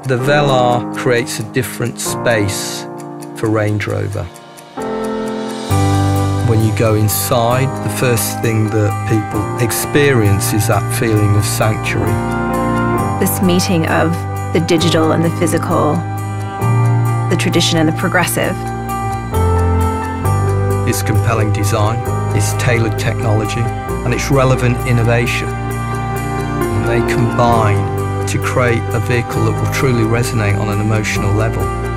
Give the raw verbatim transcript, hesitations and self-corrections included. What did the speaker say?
The Velar creates a different space for Range Rover. When you go inside, the first thing that people experience is that feeling of sanctuary. This meeting of the digital and the physical, the tradition and the progressive. It's compelling design, it's tailored technology, and it's relevant innovation. And they combine to create a vehicle that will truly resonate on an emotional level.